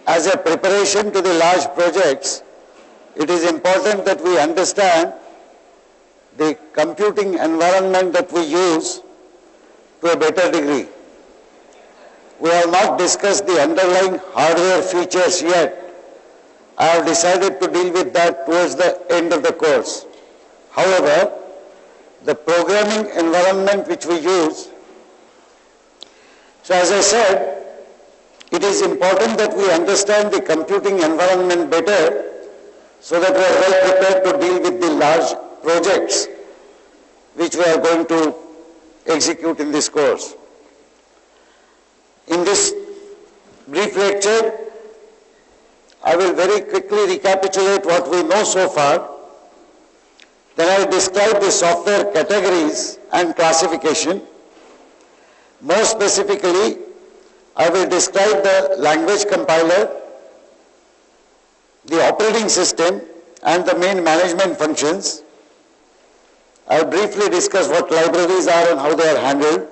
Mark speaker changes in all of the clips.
Speaker 1: as a preparation to the large projects, it is important that we understand the computing environment that we use to a better degree. We have not discussed the underlying hardware features yet. I have decided to deal with that towards the end of the course. However, the programming environment which we use, so as I said, it is important that we understand the computing environment better so that we are well prepared to deal with the large projects which we are going to execute in this course. In this brief lecture, I will very quickly recapitulate what we know so far. Then I will describe the software categories and classification. More specifically, I will describe the language compiler, the operating system, and the main management functions. I will briefly discuss what libraries are and how they are handled,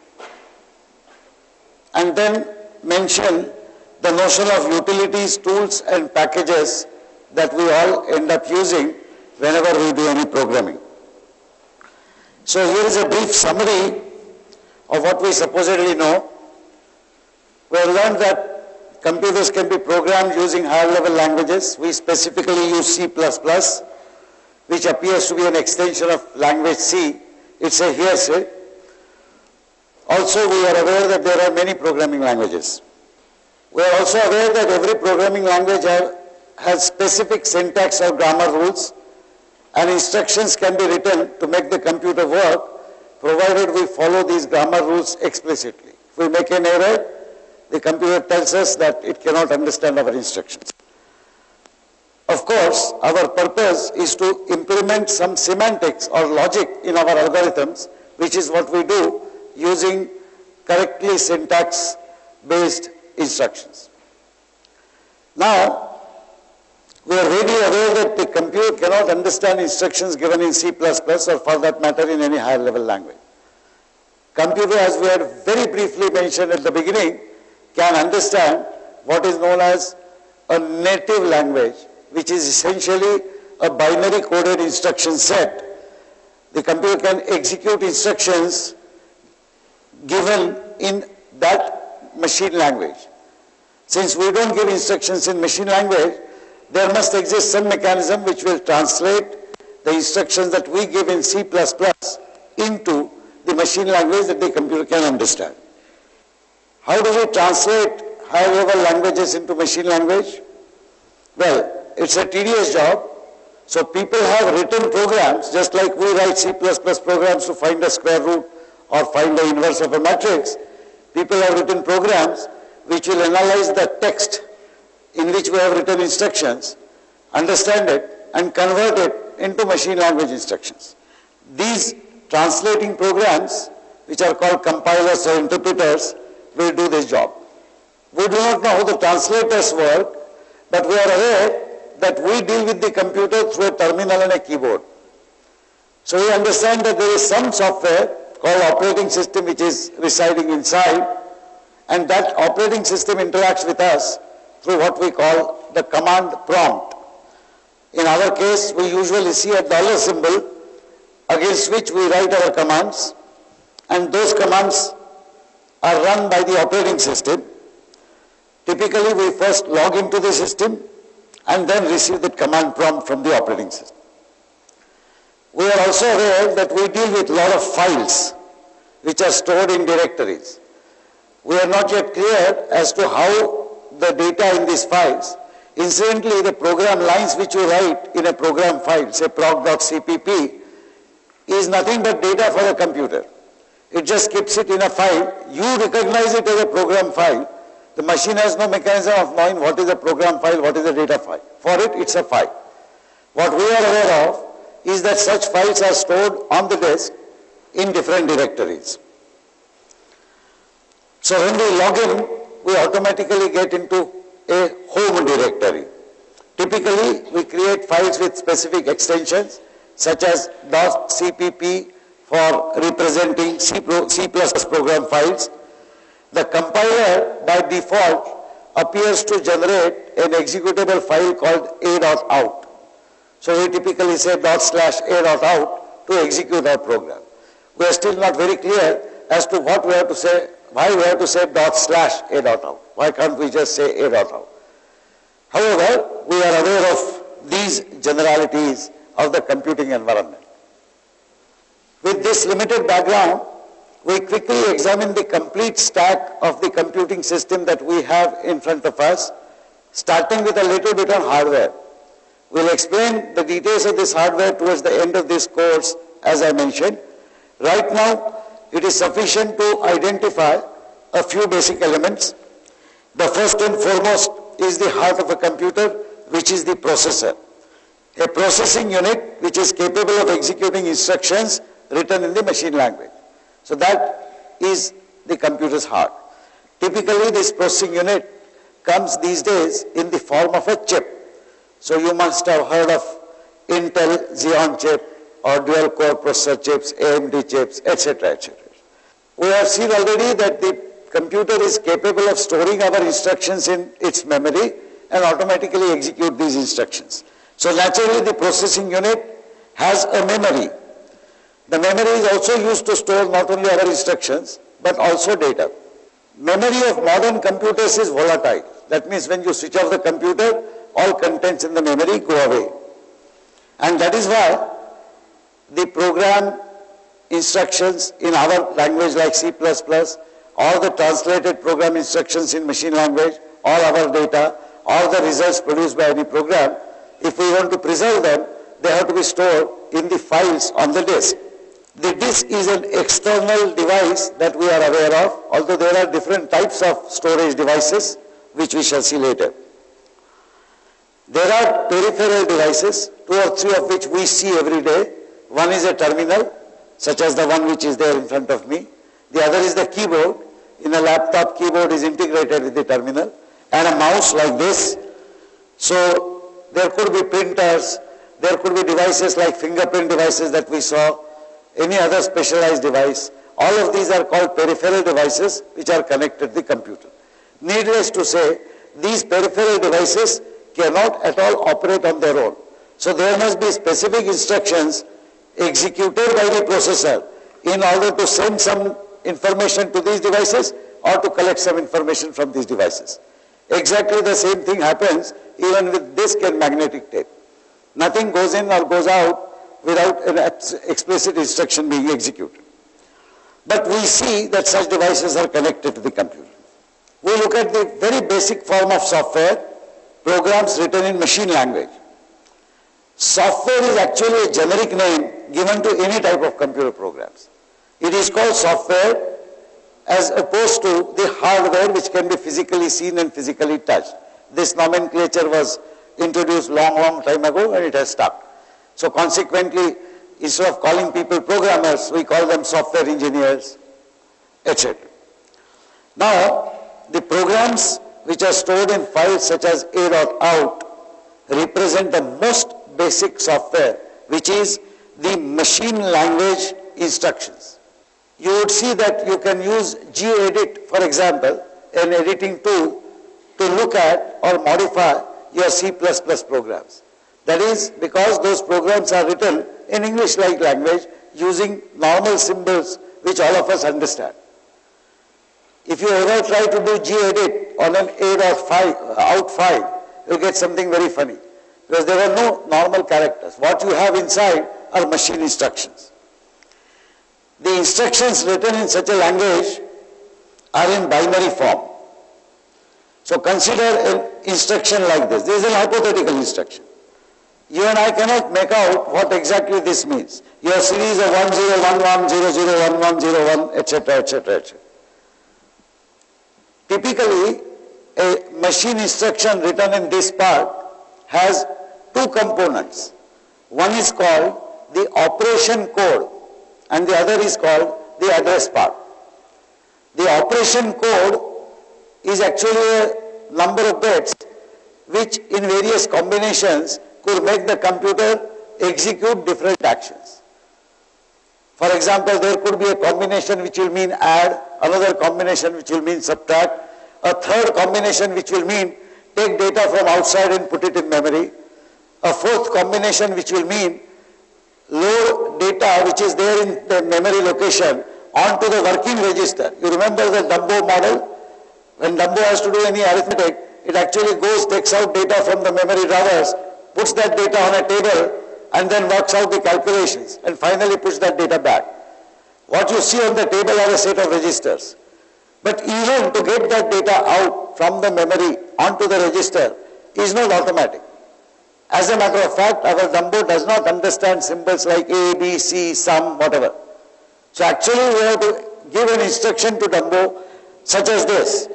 Speaker 1: and then mention the notion of utilities, tools, and packages that we all end up using whenever we do any programming. So here is a brief summary of what we supposedly know. We have learned that computers can be programmed using higher level languages. We specifically use C++, which appears to be an extension of language C. It's a hearsay. Also, we are aware that there are many programming languages. We are also aware that every programming language has specific syntax or grammar rules, and instructions can be written to make the computer work, provided we follow these grammar rules explicitly. If we make an error, the computer tells us that it cannot understand our instructions. Of course, our purpose is to implement some semantics or logic in our algorithms, which is what we do using correctly syntax-based instructions. Now, we are really aware that the computer cannot understand instructions given in C++ or for that matter in any higher level language. Computer, as we had very briefly mentioned at the beginning, can understand what is known as a native language, which is essentially a binary coded instruction set. The computer can execute instructions given in that machine language. Since we don't give instructions in machine language, there must exist some mechanism which will translate the instructions that we give in C++ into the machine language that the computer can understand. How do we translate higher level languages into machine language? Well, it's a tedious job. So people have written programs, just like we write C++ programs to find a square root or find the inverse of a matrix. People have written programs which will analyze the text in which we have written instructions, understand it, and convert it into machine language instructions. These translating programs, which are called compilers or interpreters, will do this job. We do not know how the translators work, but we are aware that we deal with the computer through a terminal and a keyboard. So we understand that there is some software called operating system which is residing inside, and that operating system interacts with us through what we call the command prompt. In our case, we usually see a dollar symbol against which we write our commands, and those commands are run by the operating system. Typically, we first log into the system and then receive the command prompt from the operating system. We are also aware that we deal with a lot of files which are stored in directories. We are not yet clear as to how the data in these files. Incidentally, the program lines which you write in a program file, say proc.cpp, is nothing but data for the computer. It just keeps it in a file. You recognize it as a program file. The machine has no mechanism of knowing what is a program file, what is a data file. For it, it's a file. What we are aware of is that such files are stored on the disk in different directories. So when we log in, we automatically get into a home directory. Typically, we create files with specific extensions, such as .cpp for representing C++ program files. The compiler, by default, appears to generate an executable file called a.out. So we typically say ./a.out to execute our program. We are still not very clear as to what we have to say, why we have to say ./a.out. Why can't we just say a.out? However, we are aware of these generalities of the computing environment. With this limited background, we quickly examine the complete stack of the computing system that we have in front of us, starting with a little bit on hardware. We'll explain the details of this hardware towards the end of this course, as I mentioned. Right now, it is sufficient to identify a few basic elements. The first and foremost is the heart of a computer, which is the processor. A processing unit which is capable of executing instructions written in the machine language. So that is the computer's heart. Typically, this processing unit comes these days in the form of a chip. So you must have heard of Intel Xeon chip or dual core processor chips, AMD chips, etc., etc. We have seen already that the computer is capable of storing our instructions in its memory and automatically execute these instructions. So naturally, the processing unit has a memory. The memory is also used to store not only our instructions, but also data. Memory of modern computers is volatile. That means when you switch off the computer, all contents in the memory go away. And that is why the program instructions in our language like C++, or the translated program instructions in machine language, all our data, all the results produced by any program, if we want to preserve them, they have to be stored in the files on the disk. The disk is an external device that we are aware of, although there are different types of storage devices, which we shall see later. There are peripheral devices, 2 or 3 of which we see every day. One is a terminal, such as the one which is there in front of me. The other is the keyboard. In a laptop, keyboard is integrated with the terminal, and a mouse like this. So there could be printers, there could be devices like fingerprint devices that we saw, any other specialized device. All of these are called peripheral devices which are connected to the computer. Needless to say, these peripheral devices cannot at all operate on their own. So there must be specific instructions executed by the processor in order to send some information to these devices or to collect some information from these devices. Exactly the same thing happens even with disk and magnetic tape. Nothing goes in or goes out without an explicit instruction being executed. But we see that such devices are connected to the computer. We look at the very basic form of software, programs written in machine language. Software is actually a generic name given to any type of computer programs. It is called software as opposed to the hardware which can be physically seen and physically touched. This nomenclature was introduced long time ago and it has stuck. So consequently, instead of calling people programmers, we call them software engineers, etc. Now, the programs which are stored in files such as a.out represent the most basic software, which is the machine language instructions. You would see that you can use gedit, for example, an editing tool, to look at or modify your C++ programs. That is because those programs are written in English-like language using normal symbols which all of us understand. If you ever try to do gedit on an a.out file, you'll get something very funny because there are no normal characters. What you have inside are machine instructions. The instructions written in such a language are in binary form. So consider an instruction like this. This is an hypothetical instruction. You and I cannot make out what exactly this means. Your series of 1011, 0011, etc., etc., etc. Typically, a machine instruction written in this part has 2 components. One is called the operation code and the other is called the address part. The operation code is actually a number of bits which in various combinations could make the computer execute different actions. For example, there could be a combination which will mean add, another combination which will mean subtract, A third combination which will mean take data from outside and put it in memory. A fourth combination which will mean load data which is there in the memory location onto the working register. You remember the Dumbo model? When Dumbo has to do any arithmetic, it actually goes, takes out data from the memory drivers, puts that data on a table, and then works out the calculations, and finally puts that data back. What you see on the table are a set of registers. But even to get that data out from the memory onto the register is not automatic. As a matter of fact, our Dumbo does not understand symbols like A, B, C, sum, whatever. So actually we have to give an instruction to Dumbo such as this,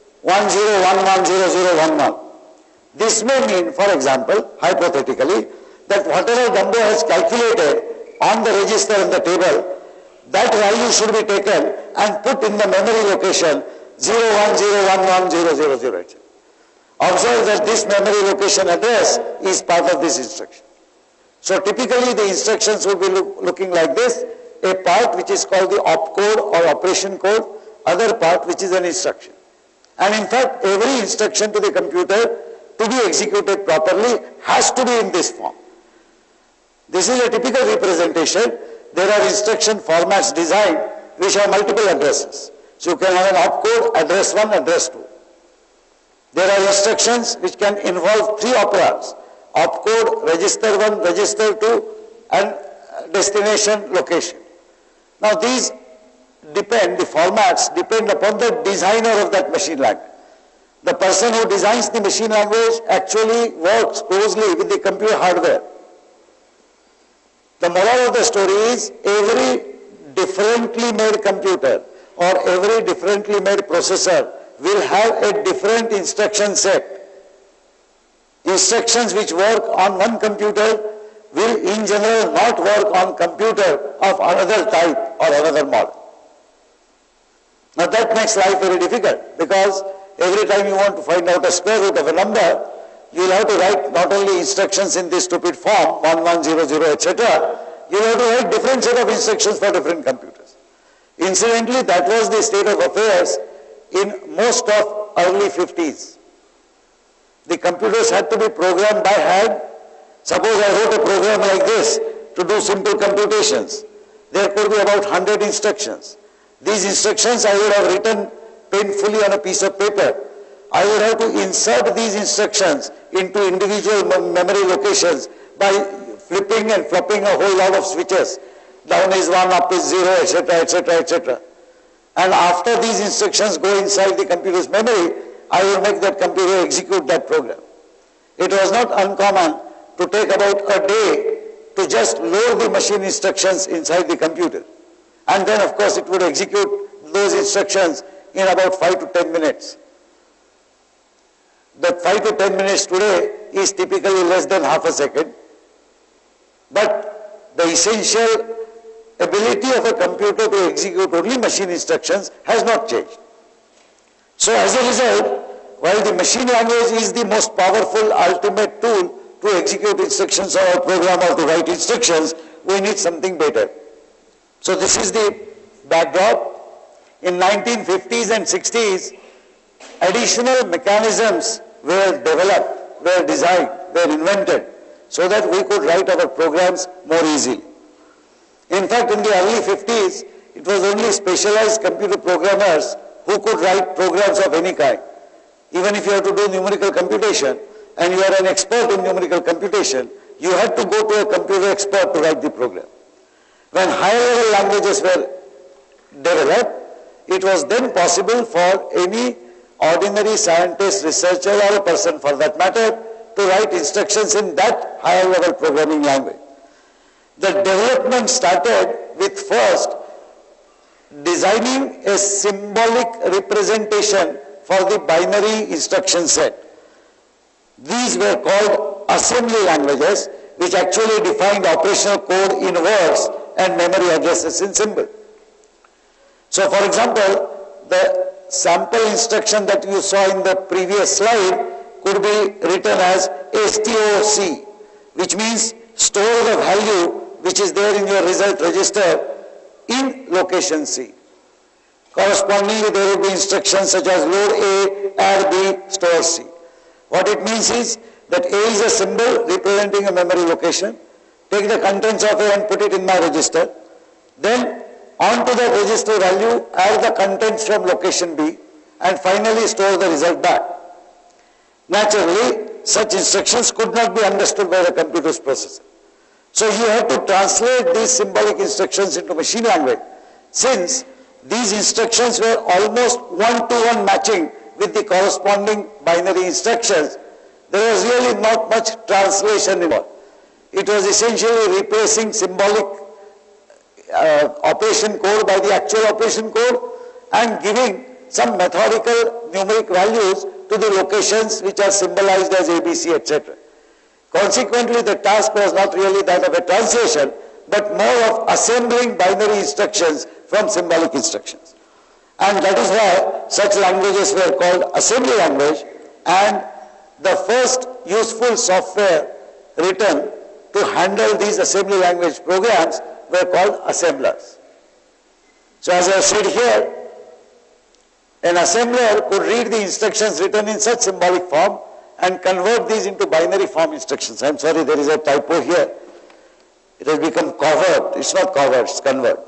Speaker 1: 10110011. This may mean, for example, hypothetically, that whatever Dumbo has calculated on the register in the table, that value should be taken and put in the memory location 01011000. Observe that this memory location address is part of this instruction. So typically the instructions will be looking like this, a part which is called the opcode or operation code, other part which is an instruction. And in fact, every instruction to the computer to be executed properly has to be in this form. This is a typical representation. There are instruction formats designed which have multiple addresses. So you can have an opcode, address 1, address 2. There are instructions which can involve 3 operands, opcode, register 1, register 2, and destination location. Now these depend, the formats depend upon the designer of that machine language. The person who designs the machine language actually works closely with the computer hardware. The moral of the story is every differently made computer or every differently made processor will have a different instruction set. Instructions which work on one computer will in general not work on computer of another type or another model. Now that makes life very difficult because every time you want to find out a square root of a number, you will have to write not only instructions in this stupid form, 1100, etc., you will have to write different set of instructions for different computers. Incidentally, that was the state of affairs in most of early 50s. The computers had to be programmed by hand. Suppose I wrote a program like this to do simple computations. There could be about 100 instructions. These instructions I would have written painfully on a piece of paper. I would have to insert these instructions into individual memory locations by flipping and flopping a whole lot of switches. Down is 1, up is 0, etc., etc., etc. And after these instructions go inside the computer's memory, I will make that computer execute that program. It was not uncommon to take about a day to just load the machine instructions inside the computer. And then of course it would execute those instructions in about 5 to 10 minutes. That 5 to 10 minutes today is typically less than half a second. But the essential ability of a computer to execute only machine instructions has not changed. So as a result, while the machine language is the most powerful ultimate tool to execute instructions or a program or to write instructions, we need something better. So this is the backdrop. In 1950s and 60s, additional mechanisms were developed, were designed, were invented so that we could write our programs more easily. In fact, in the early 50s, it was only specialized computer programmers who could write programs of any kind. Even if you have to do numerical computation and you are an expert in numerical computation, you had to go to a computer expert to write the program. When higher level languages were developed, it was then possible for any ordinary scientist, researcher, or a person for that matter to write instructions in that higher level programming language. The development started with first designing a symbolic representation for the binary instruction set. These were called assembly languages, which actually defined operational code in words and memory addresses in symbol. So for example, the sample instruction that you saw in the previous slide could be written as STOC, which means store the value which is there in your result register in location C. Correspondingly, there will be instructions such as load A, add B, store C. What it means is that A is a symbol representing a memory location. Take the contents of A and put it in my register. Then onto the register value, add the contents from location B, and finally store the result back. Naturally, such instructions could not be understood by the computer's processor. So you have to translate these symbolic instructions into machine language. Since these instructions were almost one-to-one matching with the corresponding binary instructions, there was really not much translation involved. It was essentially replacing symbolic operation code by the actual operation code and giving some methodical numeric values to the locations which are symbolized as ABC, etc. Consequently, the task was not really that of a translation, but more of assembling binary instructions from symbolic instructions. And that is why such languages were called assembly language, and the first useful software written to handle these assembly language programs were called assemblers. So as I said here, an assembler could read the instructions written in such symbolic form and convert these into binary form instructions. I'm sorry, there is a typo here. It has become covert. It's not covert, it's convert.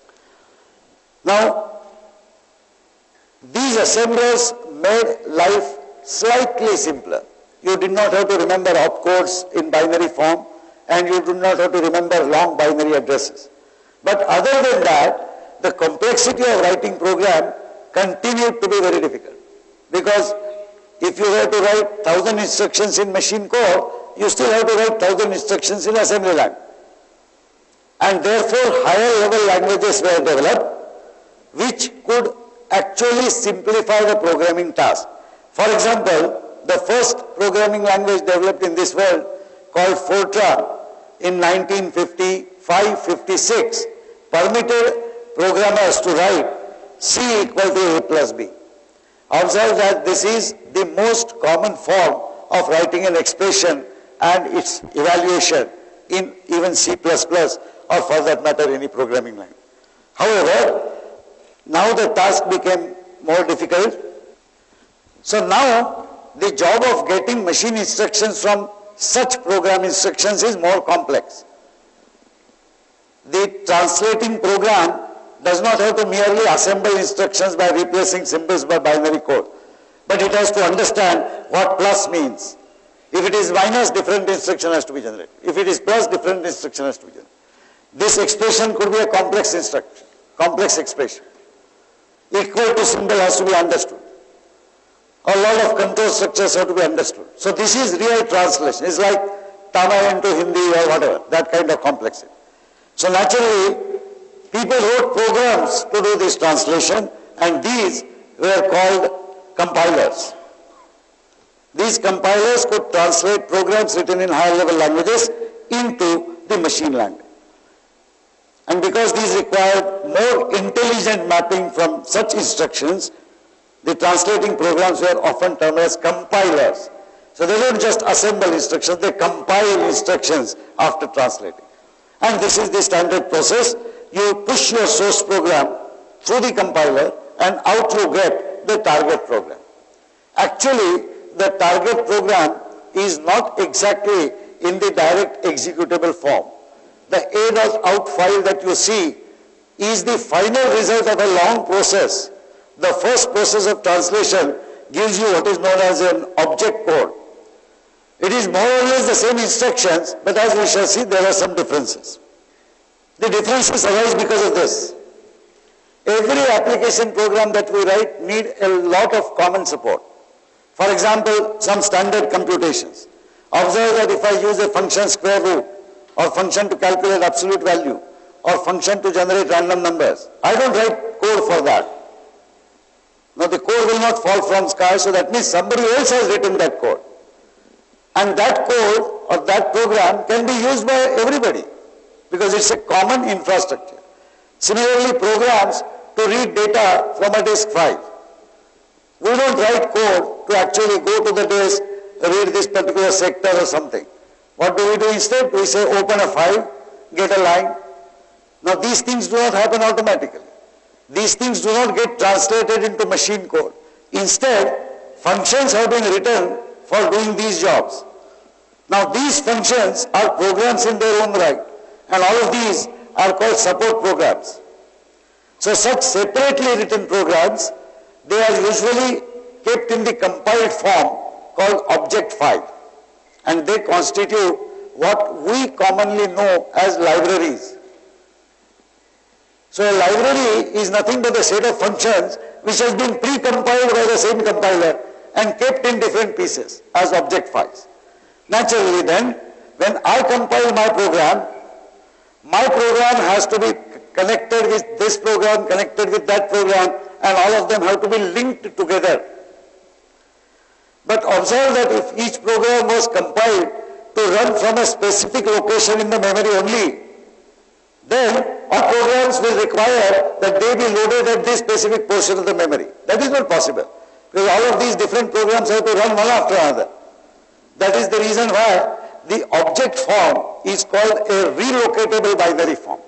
Speaker 1: Now, these assemblers made life slightly simpler. You did not have to remember opcodes in binary form, and you do not have to remember long binary addresses. But other than that, the complexity of writing program continued to be very difficult. Because if you were to write 1,000 instructions in machine code, you still have to write 1,000 instructions in assembly language. And therefore, higher level languages were developed, which could actually simplify the programming task. For example, the first programming language developed in this world, called Fortran, in 1955-56, permitted programmers to write C equal to A plus B. Observe that this is the most common form of writing an expression and its evaluation in even C++ or for that matter any programming language. However, now the task became more difficult. So now the job of getting machine instructions from such program instructions is more complex. The translating program does not have to merely assemble instructions by replacing symbols by binary code, but it has to understand what plus means. If it is minus, different instruction has to be generated. If it is plus, different instruction has to be generated. This expression could be a complex instruction, complex expression. Equal to symbol has to be understood. A lot of control structures have to be understood. So this is real translation. It's like Tamil into Hindi or whatever, that kind of complexity. So naturally, people wrote programs to do this translation, and these were called compilers. These compilers could translate programs written in higher level languages into the machine language. And because these required more intelligent mapping from such instructions, the translating programs were often termed as compilers. So they don't just assemble instructions, they compile instructions after translating. And this is the standard process. You push your source program through the compiler and out you get the target program. Actually, the target program is not exactly in the direct executable form. The A.out file that you see is the final result of a long process. The first process of translation gives you what is known as an object code. It is more or less the same instructions, but as we shall see, there are some differences. The differences arise because of this. Every application program that we write need a lot of common support. For example, some standard computations. Observe that if I use a function square root, or function to calculate absolute value, or function to generate random numbers, I don't write code for that. Now the code will not fall from sky, so that means somebody else has written that code. And that code or that program can be used by everybody because it's a common infrastructure. Similarly, programs to read data from a disk file. We don't write code to actually go to the disk, read this particular sector or something. What do we do instead? We say open a file, get a line. Now these things do not happen automatically. These things do not get translated into machine code. Instead, functions have been written for doing these jobs. Now these functions are programs in their own right, and all of these are called support programs. So such separately written programs, they are usually kept in the compiled form called object file, and they constitute what we commonly know as libraries. So a library is nothing but a set of functions which has been pre-compiled by the same compiler and kept in different pieces as object files. Naturally then, when I compile my program has to be connected with this program, connected with that program, and all of them have to be linked together. But observe that if each program was compiled to run from a specific location in the memory only, then all programs will require that they be loaded at this specific portion of the memory. That is not possible, because all of these different programs have to run one after another. That is the reason why the object form is called a relocatable binary form.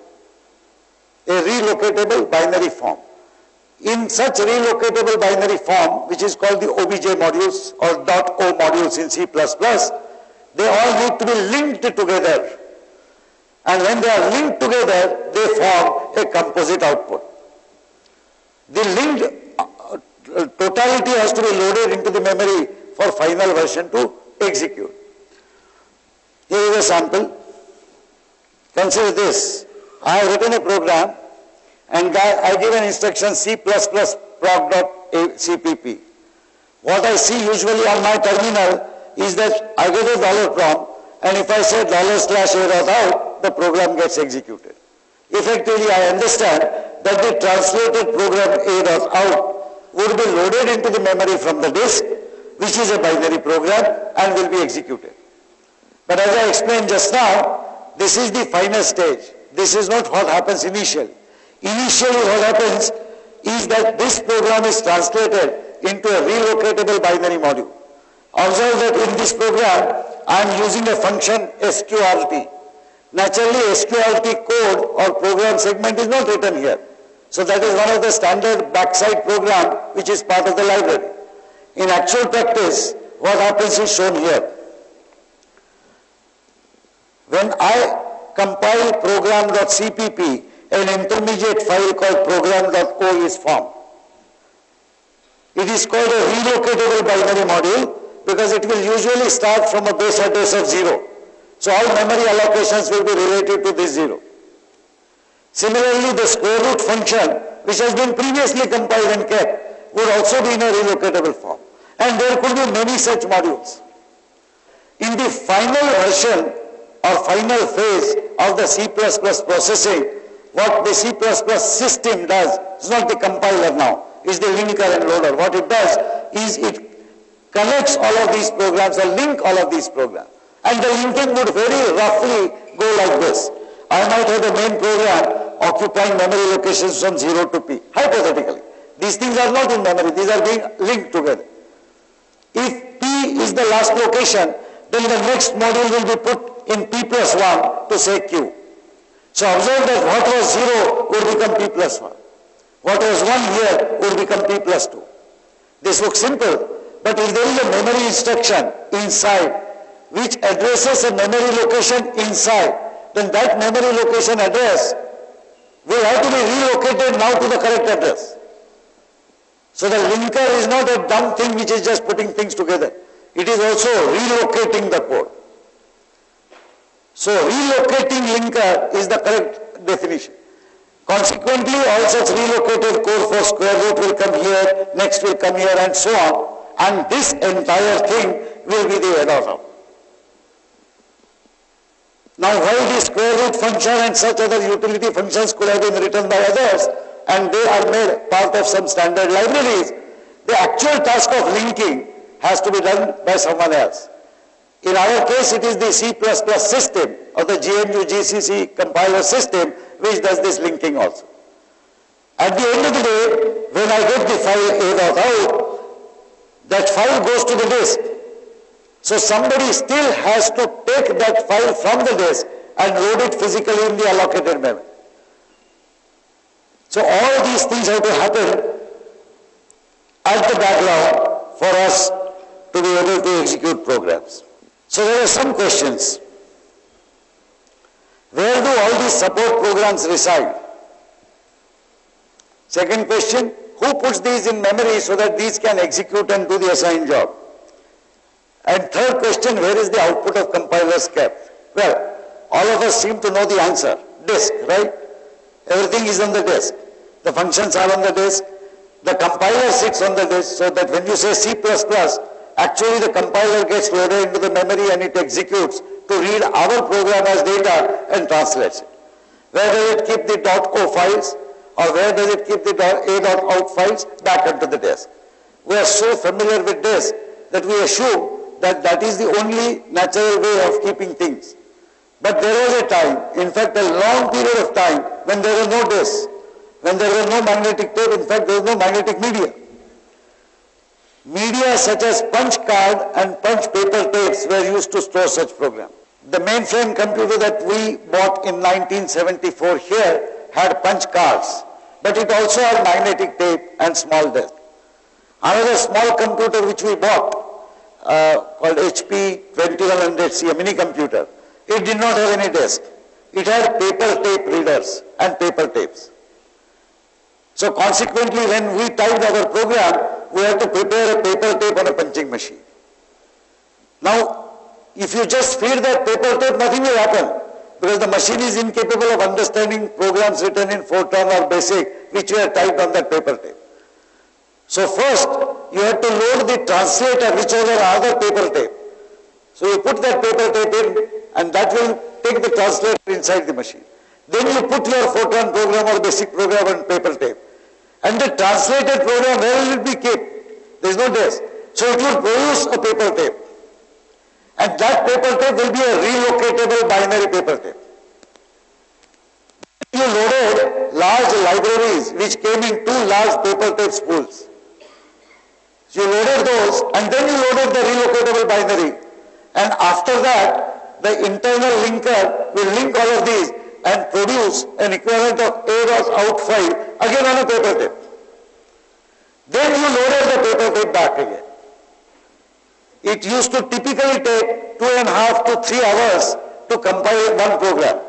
Speaker 1: A relocatable binary form. In such relocatable binary form, which is called the OBJ modules or .o modules in C++, they all need to be linked together. And when they are linked together, they form a composite output. The linked totality has to be loaded into the memory for final version to execute. Here is a sample. Consider this. I have written a program and I give an instruction C++ proc.cpp. What I see usually on my terminal is that I get a dollar prompt, and if I say $/a.out, the program gets executed. Effectively, I understand that the translated program a.out would be loaded into the memory from the disk, which is a binary program, and will be executed. But as I explained just now, this is the final stage. This is not what happens initially. Initially what happens is that this program is translated into a relocatable binary module. Observe that in this program, I am using a function sqrt. Naturally, sqrt code or program segment is not written here. So that is one of the standard backside program which is part of the library. In actual practice, what happens is shown here. When I compile program.cpp, an intermediate file called program.o is formed. It is called a relocatable binary module because it will usually start from a base address of 0. So all memory allocations will be related to this 0. Similarly, the square root function, which has been previously compiled and kept, would also be in a relocatable form. And there could be many such modules. In the final version or final phase of the C++ processing, what the C++ system does, it's not the compiler now, it's the linker and loader. What it does is it connects all of these programs or link all of these programs. And the linking would very roughly go like this. I might have the main program occupying memory locations from 0 to P, hypothetically. These things are not in memory, these are being linked together. If P is the last location, then the next module will be put in P+1 to say Q. So observe that what was 0 would become P+1. What was 1 here would become P+2. This looks simple, but if there is a memory instruction inside which addresses a memory location inside, then that memory location address will have to be relocated now to the correct address. So the linker is not a dumb thing which is just putting things together. It is also relocating the code. So relocating linker is the correct definition. Consequently, all such relocated code for square root will come here, next will come here, and so on. And this entire thing will be the add-on. Now, while the square root function and such other utility functions could have been written by others, and they are made part of some standard libraries, the actual task of linking has to be done by someone else. In our case, it is the C++ system or the GNU GCC compiler system which does this linking also. At the end of the day, when I get the file a.out, that file goes to the disk. So somebody still has to take that file from the disk and load it physically in the allocated memory. So all these things have to happen at the background for us to be able to execute programs. So there are some questions. Where do all these support programs reside? Second question, who puts these in memory so that these can execute and do the assigned job? And third question, where is the output of compilers kept? Well, all of us seem to know the answer. Disk, right? Everything is on the disk. The functions are on the disk. The compiler sits on the disk, so that when you say C++, actually the compiler gets loaded into the memory and it executes to read our program as data and translates it. Where does it keep the .o files, or where does it keep the a.out files? Back onto the disk. We are so familiar with disk that we assume that that is the only natural way of keeping things. But there was a time, in fact a long period of time, when there were no disks, when there were no magnetic tape, in fact there was no magnetic media. Media such as punch card and punch paper tapes were used to store such programs. The mainframe computer that we bought in 1974 here had punch cards, but it also had magnetic tape and small disk. Another small computer which we bought called HP 2100C, a mini computer, it did not have any disk. It had paper tape readers and paper tapes. So consequently, when we typed our program, we had to prepare a paper tape on a punching machine. Now, if you just feed that paper tape, nothing will happen, because the machine is incapable of understanding programs written in Fortran or BASIC, which were typed on that paper tape. So first, you have to load the translator, which was another paper tape. So you put that paper tape in, and that will take the translator inside the machine. Then you put your Fortran program or BASIC program on paper tape. And the translated program, where will it be kept? There is no disk. So it will produce a paper tape. And that paper tape will be a relocatable binary paper tape. You loaded large libraries which came in 2 large paper tape spools. So you loaded those, and then you loaded the relocatable binary. And after that, the internal linker will link all of these and produce an equivalent of a.out file again on a paper tape. Then you loaded the paper tape back again. It used to typically take 2.5 to 3 hours to compile one program.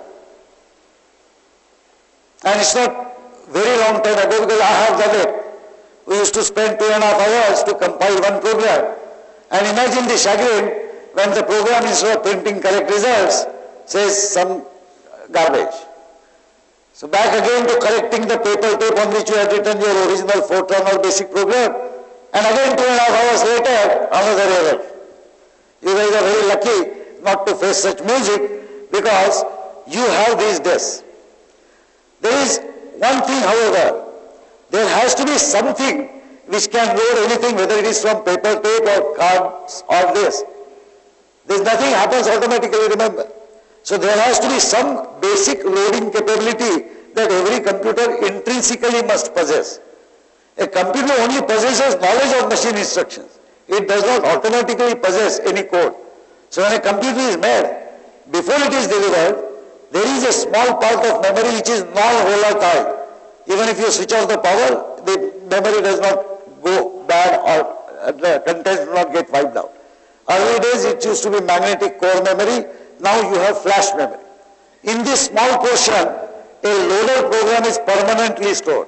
Speaker 1: And it's not very long time ago, because I have done it. We used to spend 2.5 hours to compile one program. And imagine the chagrin when the program, instead of printing correct results, says some garbage. So back again to correcting the paper tape on which you had written your original Fortran or BASIC program, and again 2.5 hours later, another error. You guys are very lucky not to face such music, because you have these disks. There is one thing, however, there has to be something which can load anything, whether it is from paper tape or cards or this. There's nothing happens automatically, remember. So there has to be some basic loading capability that every computer intrinsically must possess. A computer only possesses knowledge of machine instructions. It does not automatically possess any code. So when a computer is made, before it is delivered, there is a small part of memory which is non-volatile. Even if you switch off the power, the memory does not go bad, or the contents do not get wiped out. Early days it used to be magnetic core memory. Now you have flash memory. In this small portion, a loader program is permanently stored.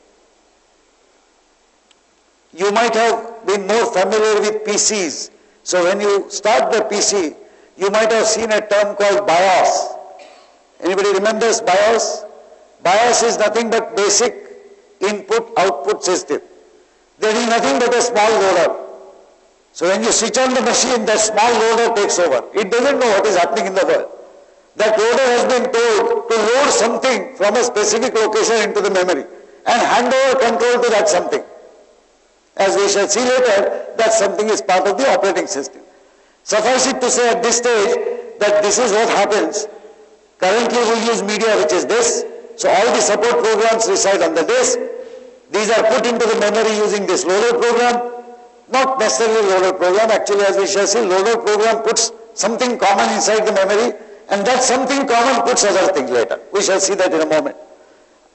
Speaker 1: You might have been more familiar with PCs. So when you start the PC, you might have seen a term called BIOS. Anybody remembers BIOS? BIOS is nothing but basic input-output system. There is nothing but a small loader. So when you switch on the machine, that small loader takes over. It doesn't know what is happening in the world. That loader has been told to load something from a specific location into the memory and hand over control to that something. As we shall see later, that something is part of the operating system. Suffice it to say at this stage that this is what happens. Currently we use media, which is this. So all the support programs reside on the disk. These are put into the memory using this loader program. Not necessarily loader program, actually as we shall see, loader program puts something common inside the memory, and that something common puts other things later. We shall see that in a moment.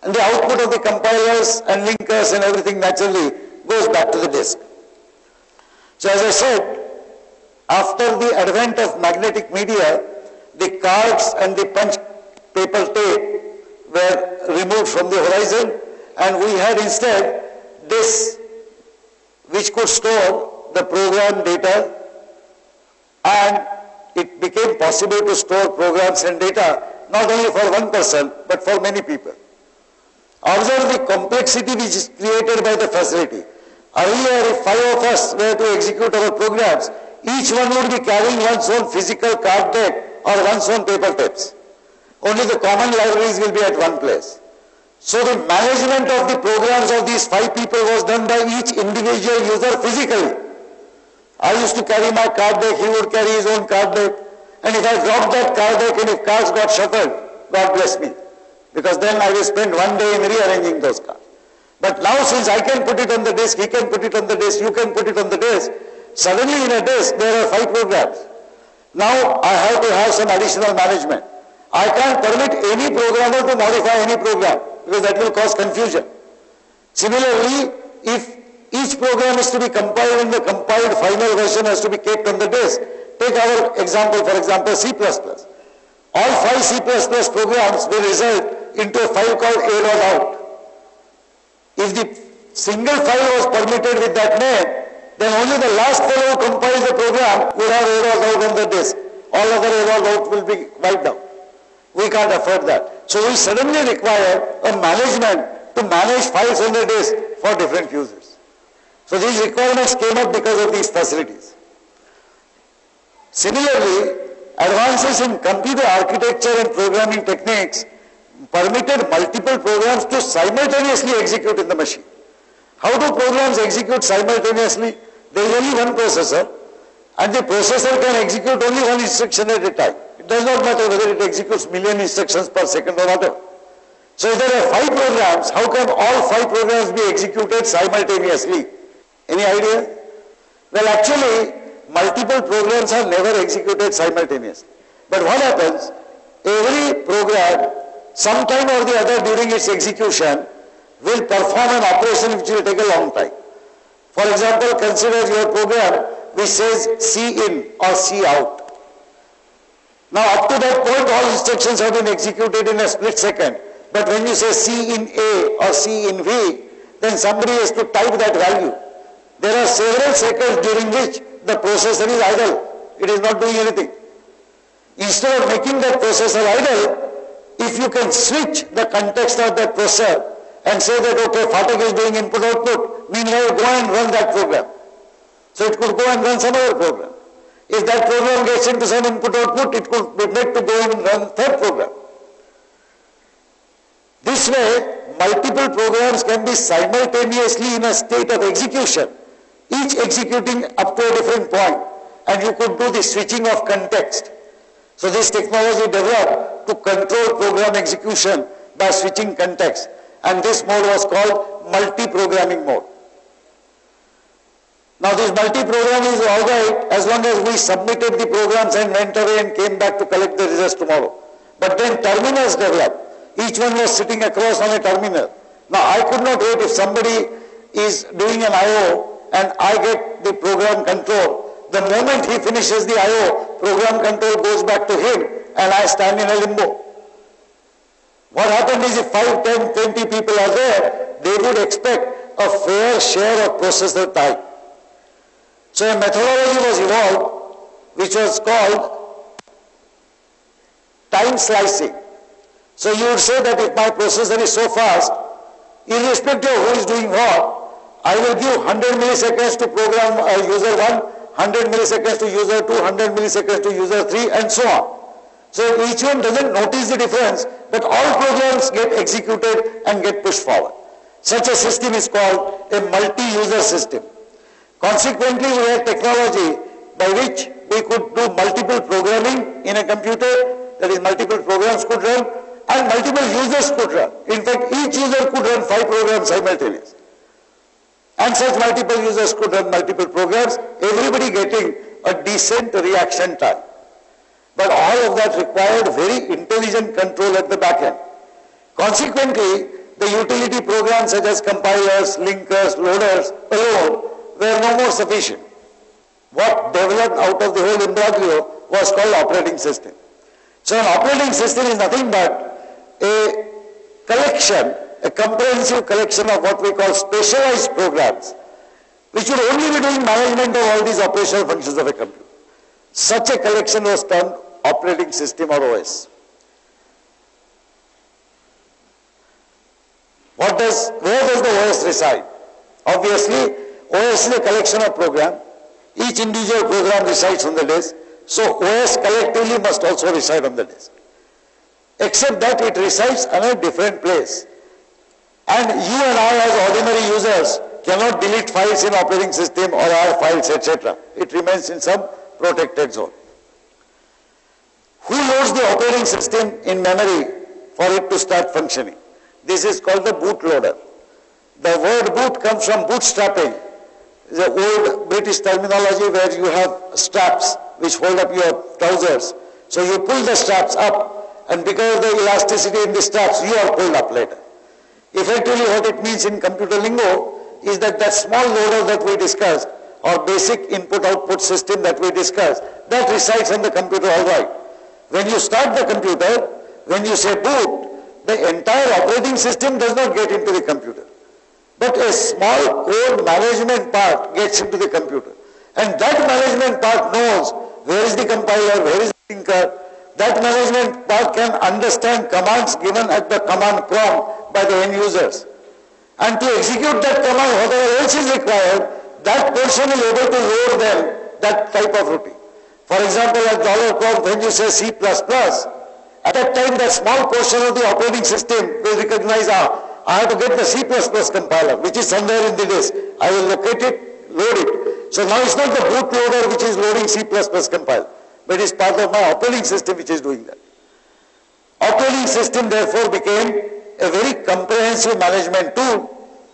Speaker 1: And the output of the compilers and linkers and everything naturally goes back to the disk. So as I said, after the advent of magnetic media, the cards and the punch paper tape were removed from the horizon, and we had instead disks which could store the program data, and it became possible to store programs and data not only for one person but for many people. Observe the complexity which is created by the facility. Earlier, if 5 of us were to execute our programs, each one would be carrying one's own physical card deck or one's own paper tapes. Only the common libraries will be at one place. So the management of the programs of these 5 people was done by each individual user physically. I used to carry my card deck, he would carry his own card deck, and if I dropped that card deck and if cards got shuffled, God bless me, because then I will spend one day in rearranging those cards. But now since I can put it on the disk, he can put it on the disk, you can put it on the disk, suddenly in a disk there are 5 programs. Now I have to have some additional management. I can't permit any programmer to modify any program because that will cause confusion. Similarly, if each program is to be compiled and the compiled final version has to be kept on the disk, take our example, for example, C++. All 5 C++ programs will result into a file called a.out. If the single file was permitted with that name, then only the last fellow who compiles the program will have a.out on the disk. All other a.out will be wiped out. We can't afford that. So we suddenly require a management to manage files on the disk for different users. So these requirements came up because of these facilities. Similarly, advances in computer architecture and programming techniques permitted multiple programs to simultaneously execute in the machine. How do programs execute simultaneously? There is only one processor, and the processor can execute only one instruction at a time. It does not matter whether it executes million instructions per second or whatever. So if there are 5 programs, how can all 5 programs be executed simultaneously? Any idea? Well, actually, multiple programs are never executed simultaneously. But what happens? Every program, sometime or the other during its execution, will perform an operation which will take a long time. For example, consider your program which says C in or C out. Now up to that point all instructions have been executed in a split second. But when you say C in A or C in V, then somebody has to type that value. There are several seconds during which the processor is idle. It is not doing anything. Instead of making that processor idle, if you can switch the context of that processor and say that, okay, Phatak is doing input-output, meanwhile go and run that program. So it could go and run some other program. If that program gets into some input-output, it could be made to go and run third program. This way, multiple programs can be simultaneously in a state of execution, each executing up to a different point, and you could do the switching of context. So this technology developed to control program execution by switching context, and this mode was called multi-programming mode. Now this multi-programming is all right as long as we submitted the programs and went away and came back to collect the results tomorrow. But then terminals developed. Each one was sitting across on a terminal. Now I could not wait if somebody is doing an I/O and I get the program control. The moment he finishes the I/O, program control goes back to him and I stand in a limbo. What happened is if 5, 10, 20 people are there, they would expect a fair share of processor time. So a methodology was evolved which was called time slicing. So you would say that if my processor is so fast, irrespective of who is doing what, I will give 100 milliseconds to program user 1, 100 milliseconds to user 2, 100 milliseconds to user 3, and so on. So each one doesn't notice the difference, but all programs get executed and get pushed forward. Such a system is called a multi-user system. Consequently, we had technology by which we could do multiple programming in a computer, that is multiple programs could run, and multiple users could run. In fact, each user could run 5 programs simultaneously. And such multiple users could run multiple programs, everybody getting a decent reaction time. But all of that required very intelligent control at the back end. Consequently, the utility programs such as compilers, linkers, loaders alone were no more sufficient. What developed out of the whole imbroglio was called operating system. So an operating system is nothing but a collection, a comprehensive collection of what we call specialized programs, which would only be doing management of all these operational functions of a computer. Such a collection was termed operating system or OS. Where does the OS reside? Obviously, OS is a collection of programs. Each individual program resides on the disk. So OS collectively must also reside on the disk. Except that it resides on a different place. And you and I as ordinary users cannot delete files in operating system or add files, etc. It remains in some protected zone. Who loads the operating system in memory for it to start functioning? This is called the bootloader. The word boot comes from bootstrapping. The old British terminology where you have straps which hold up your trousers. So you pull the straps up, and because of the elasticity in the straps, you are pulled up later. Effectively what it means in computer lingo is that small loader that we discussed, or basic input-output system that we discussed, that resides on the computer all right. When you start the computer, when you say boot, the entire operating system does not get into the computer. But a small code management part gets into the computer. And that management part knows where is the compiler, where is the linker. That management part can understand commands given at the command prompt by the end users. And to execute that command, whatever else is required, that person is able to load them that type of routine. For example, at $prompt, when you say C++, at that time that small portion of the operating system will recognize, I have to get the C++ compiler, which is somewhere in the disk. I will locate it, load it. So now it's not the bootloader which is loading C++ compiler, but it's part of my operating system which is doing that. Operating system therefore became a very comprehensive management tool.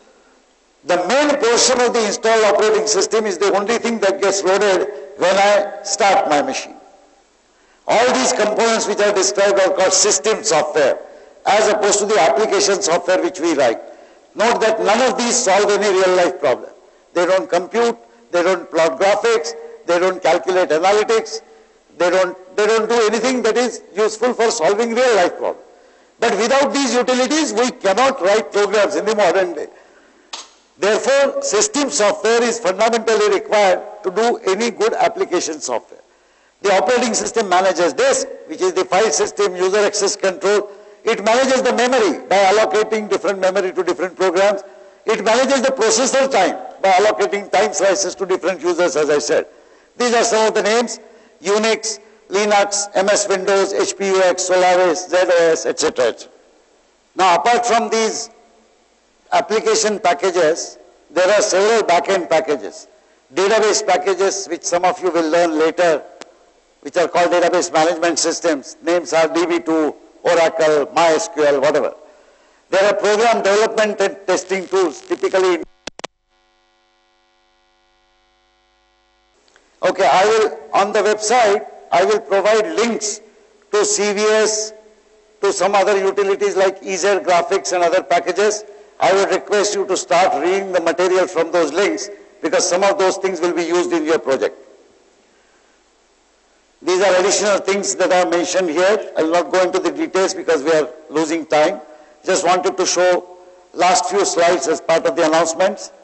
Speaker 1: The main portion of the installed operating system is the only thing that gets loaded when I start my machine. All these components which are described are called system software, as opposed to the application software which we write. Note that none of these solve any real life problem. They don't compute, they don't plot graphics, they don't calculate analytics, they don't do anything that is useful for solving real life problems. But without these utilities, we cannot write programs in the modern day. Therefore, system software is fundamentally required to do any good application software. The operating system manages disk, which is the file system, user access control. It manages the memory by allocating different memory to different programs. It manages the processor time by allocating time slices to different users, as I said. These are some of the names: Unix, Linux, MS Windows, HPUX, Solaris, ZOS, etc. Now, apart from these application packages, there are several back-end packages. Database packages, which some of you will learn later, which are called database management systems. Names are DB2, Oracle, MySQL, whatever. There are program development and testing tools, typically. Okay, on the website, I will provide links to CVS, to some other utilities like Easer Graphics and other packages. I would request you to start reading the material from those links, because some of those things will be used in your project. These are additional things that are mentioned here. I will not go into the details because we are losing time. Just wanted to show last few slides as part of the announcements.